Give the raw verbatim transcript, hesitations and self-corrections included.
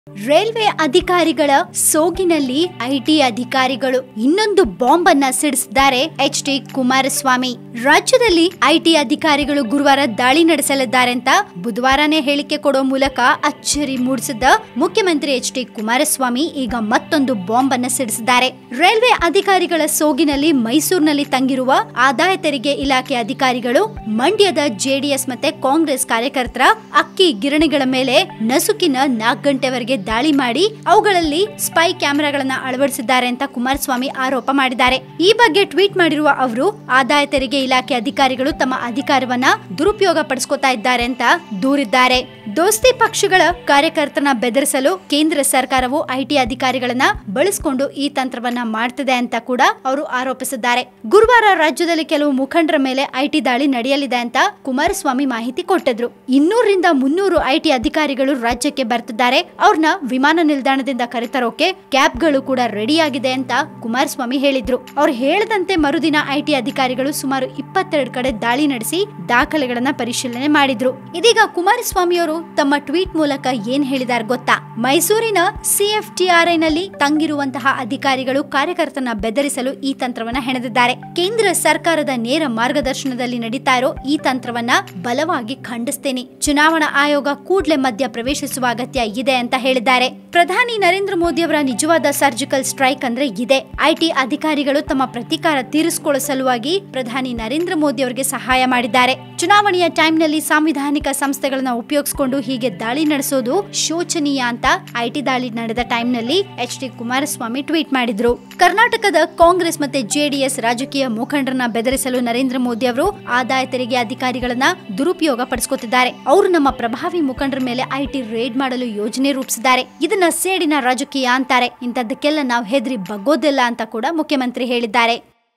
Railway ಅಧಿಕಾರಿಗಳ ಸೋಗಿನಲ್ಲಿ IT ಅಧಿಕಾರಿಗಳು ಇನ್ನೊಂದು ಬಾಂಬ್ ಅನ್ನ ಸಿಡಿಸಿದ್ದಾರೆ ಎಚ್ ಡಿ ಕುಮಾರಸ್ವಾಮಿ. ರಾಜ್ಯದಲ್ಲಿ ಐಟಿ ಅಧಿಕಾರಿಗಳು ಗುರುವಾರ ದಾಳಿ ನಡೆಸಲಿದ್ದಾರೆ ಅಂತ ಬುಧವಾರನೇ ಹೇಳಿಕೆ ಕೊಡೋ ಮೂಲಕ ಅಚ್ಚರಿ ಮೂಡಿಸಿದ್ದ ಮುಖ್ಯಮಂತ್ರಿ ಎಚ್ ಡಿ ಕುಮಾರಸ್ವಾಮಿ ಈಗ ಮತ್ತೊಂದು ಬಾಂಬ್ ಅನ್ನ ಸಿಡಿಸಿದ್ದಾರೆ. ರೈಲ್ವೆ ಅಧಿಕಾರಿಗಳ ಸೋಗಿನಲ್ಲಿ ಮೈಸೂರಿನಲ್ಲಿ ತಂಗಿರುವ ಆದಾಯ ತೆರಿಗೆ ಇಲಾಖೆ ಅಧಿಕಾರಿಗಳು ಮಂಡ್ಯದ ಜೆಡಿಎಸ್ ಮತ್ತೆ ಕಾಂಗ್ರೆಸ್ ಕಾರ್ಯಕರ್ತರ ಅಕ್ಕಿ ಗಿರಣಿಗಳ ಮೇಲೆ ನಸುಕಿನ ನಾಲ್ಕು ಗಂಟೆವರೆಗೆ ದಾಳಿ ಮಾಡಿ ಅವುಗಳಲ್ಲಿ ಸ್ಪೈ ಕ್ಯಾಮೆರಾಗಳನ್ನ ಅಳವಡಿಸಿದ್ದಾರೆ ಅಂತ ಕುಮಾರಸ್ವಾಮಿ ಆರೋಪ ಮಾಡಿದ್ದಾರೆ. ಈ ಬಗ್ಗೆ ಟ್ವೀಟ್ ಮಾಡಿರುವ ಅವರು, ಆದಾಯ ತೆರಿಗೆ ಇಲಾಖೆ ಅಧಿಕಾರಿಗಳು ತಮ್ಮ ಅಧಿಕಾರವನ್ನ ದುರುಪಯೋಗ ಪಡಿಸ್ಕೊತಾ ಇದ್ದಾರೆ ಅಂತ ದೂರಿದ್ದಾರೆ. ದೋಸ್ತಿ ಪಕ್ಷಗಳ ಕಾರ್ಯಕರ್ತರನ್ನ ಬೆದರಿಸಲು ಕೇಂದ್ರ ಸರ್ಕಾರವು ಐಟಿ ಅಧಿಕಾರಿಗಳನ್ನ ಬಳಸಿಕೊಂಡು ಈ ತಂತ್ರವನ್ನ ಮಾಡ್ತಿದೆ ಅಂತ ಕೂಡ ಅವರು ಆರೋಪಿಸಿದ್ದಾರೆ. ಗುರುವಾರ ರಾಜ್ಯದಲ್ಲಿ ಕೆಲವು ಮುಖಂಡರ ಮೇಲೆ ಐಟಿ ದಾಳಿ ನಡೆಯಲಿದೆ ಅಂತ ಕುಮಾರಸ್ವಾಮಿ ಮಾಹಿತಿ ಕೊಟ್ಟಿದ್ರು. ಇನ್ನೂರರಿಂದ ಮುನ್ನೂರು ಐಟಿ ಅಧಿಕಾರಿಗಳು ರಾಜ್ಯಕ್ಕೆ ಬರ್ತಿದ್ದಾರೆ. ಅವ್ರನ್ನ ವಿಮಾನ ನಿಲ್ದಾಣದಿಂದ ಕರೆತರೋಕೆ ಕ್ಯಾಬ್ಗಳು ಕೂಡ ರೆಡಿ ಆಗಿದೆ ಅಂತ ಕುಮಾರಸ್ವಾಮಿ ಹೇಳಿದ್ರು. ಅವ್ರು ಹೇಳದಂತೆ ಮರುದಿನ ಐಟಿ ಅಧಿಕಾರಿಗಳು ಸುಮಾರು ಇಪ್ಪತ್ತೆರಡು ಕಡೆ ದಾಳಿ ನಡೆಸಿ ದಾಖಲೆಗಳನ್ನ ಪರಿಶೀಲನೆ ಮಾಡಿದ್ರು. ಇದೀಗ ಕುಮಾರಸ್ವಾಮಿ ಅವರು ತಮ್ಮ ಟ್ವೀಟ್ ಮೂಲಕ ಏನ್ ಹೇಳಿದಾರೆ ಗೊತ್ತಾ? ಮೈಸೂರಿನ ಸಿಎಫ್ಟಿಆರ್ಐ ನಲ್ಲಿ ತಂಗಿರುವಂತಹ ಅಧಿಕಾರಿಗಳು ಕಾರ್ಯಕರ್ತರನ್ನ ಬೆದರಿಸಲು ಈ ತಂತ್ರವನ್ನ ಹೆಣೆದಿದ್ದಾರೆ. ಕೇಂದ್ರ ಸರ್ಕಾರದ ನೇರ ಮಾರ್ಗದರ್ಶನದಲ್ಲಿ ನಡೀತಾ ಇರೋ ಈ ತಂತ್ರವನ್ನ ಬಲವಾಗಿ ಖಂಡಿಸ್ತೇನೆ. ಚುನಾವಣಾ ಆಯೋಗ ಕೂಡಲೇ ಮಧ್ಯ ಪ್ರವೇಶಿಸುವ ಅಗತ್ಯ ಇದೆ ಅಂತ ಹೇಳಿದ್ದಾರೆ. ಪ್ರಧಾನಿ ನರೇಂದ್ರ ಮೋದಿ ಅವರ ನಿಜವಾದ ಸರ್ಜಿಕಲ್ ಸ್ಟ್ರೈಕ್ ಅಂದ್ರೆ ಇದೆ. ಐಟಿ ಅಧಿಕಾರಿಗಳು ತಮ್ಮ ಪ್ರತೀಕಾರ ತೀರಿಸಿಕೊಳ್ಳೋ ಸಲುವಾಗಿ ಪ್ರಧಾನಿ ನರೇಂದ್ರ ಮೋದಿ ಅವರಿಗೆ ಸಹಾಯ ಮಾಡಿದ್ದಾರೆ. ಚುನಾವಣೆಯ ಟೈಮ್ ನಲ್ಲಿ ಸಾಂವಿಧಾನಿಕ ಸಂಸ್ಥೆಗಳನ್ನ ಉಪಯೋಗಿಸಿಕೊಂಡು ಹೀಗೆ ದಾಳಿ ನಡೆಸೋದು ಶೋಚನೀಯ ಅಂತ ಐಟಿ ದಾಳಿ ನಡೆದ ಟೈಮ್ ನಲ್ಲಿ ಎಚ್ ಡಿ ಕುಮಾರಸ್ವಾಮಿ ಟ್ವೀಟ್ ಮಾಡಿದ್ರು. ಕರ್ನಾಟಕದ ಕಾಂಗ್ರೆಸ್ ಮತ್ತೆ ಜೆಡಿಎಸ್ ರಾಜಕೀಯ ಮುಖಂಡರನ್ನ ಬೆದರಿಸಲು ನರೇಂದ್ರ ಮೋದಿ ಅವರು ಆದಾಯ ತೆರಿಗೆ ಅಧಿಕಾರಿಗಳನ್ನ ದುರುಪಯೋಗ ಪಡಿಸಿಕೊತಿದ್ದಾರೆ. ಅವರು ನಮ್ಮ ಪ್ರಭಾವಿ ಮುಖಂಡರ ಮೇಲೆ ಐಟಿ ರೇಡ್ ಮಾಡಲು ಯೋಜನೆ ರೂಪಿಸಿದ್ದಾರೆ. ಇದನ್ನ ಸೇಡಿನ ರಾಜಕೀಯ ಅಂತಾರೆ. ಇಂಥದ್ದಕ್ಕೆಲ್ಲ ನಾವು ಹೆದರಿ ಬಗ್ಗೋದಿಲ್ಲ ಅಂತ ಕೂಡ ಮುಖ್ಯಮಂತ್ರಿ ಹೇಳಿದ್ದಾರೆ.